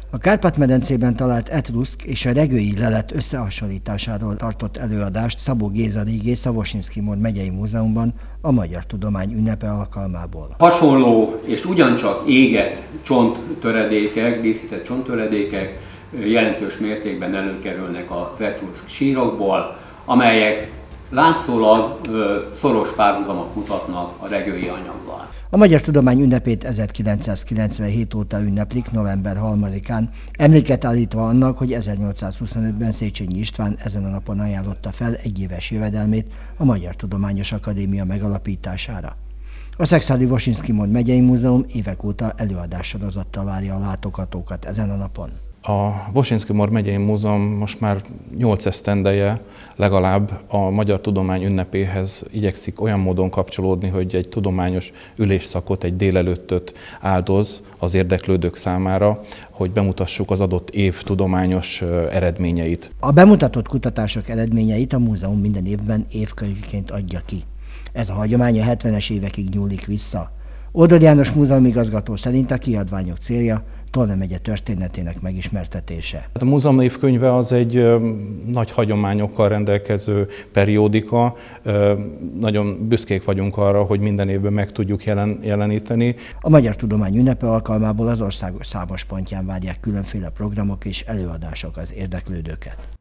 A Kárpát-medencében talált etruszk és a regői lelet összehasonlításáról tartott előadást Szabó Géza régész a Vosjinszky-Mór megyei múzeumban a Magyar Tudomány ünnepe alkalmából. Hasonló és ugyancsak égett csonttöredékek, díszített csonttöredékek jelentős mértékben előkerülnek az etruszk sírokból, amelyek látszólag szoros párhuzamot mutatnak a regői anyaggal. A Magyar Tudomány ünnepét 1997 óta ünneplik november 3-án, emléket állítva annak, hogy 1825-ben Széchenyi István ezen a napon ajánlotta fel egyéves jövedelmét a Magyar Tudományos Akadémia megalapítására. A Szekszárdi Vosjinszky-Mór megyei múzeum évek óta előadássorozattal várja a látogatókat ezen a napon. A Vosjinszky-Mór megyei múzeum most már 8 esztendeje legalább a Magyar Tudomány ünnepéhez igyekszik olyan módon kapcsolódni, hogy egy tudományos ülésszakot, egy délelőttöt áldoz az érdeklődők számára, hogy bemutassuk az adott év tudományos eredményeit. A bemutatott kutatások eredményeit a múzeum minden évben évkönyvként adja ki. Ez a hagyomány a 70-es évekig nyúlik vissza. Ódor János múzeumigazgató szerint a kiadványok célja Tolna megye történetének megismertetése. A múzeum évkönyve az egy nagy hagyományokkal rendelkező periódika. Nagyon büszkék vagyunk arra, hogy minden évben meg tudjuk jeleníteni. A Magyar Tudomány ünnepe alkalmából az ország számos pontján várják különféle programok és előadások az érdeklődőket.